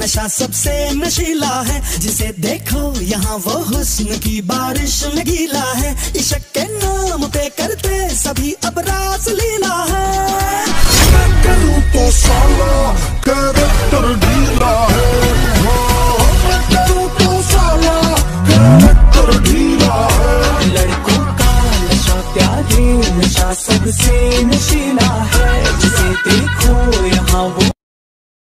नशा सबसे नशीला है, जिसे देखो यहाँ वो हुस्न की बारिश में गीला है। इश्क के नाम पे करते सभी अब रास लीला है। मैं करूं तो साला कैरेक्टर ढीला है, मैं करूं तो साला कैरेक्टर ढीला है। लड़कों का नशा प्यारे नशा सबसे नशीला है, जिसे देखो यहाँ वो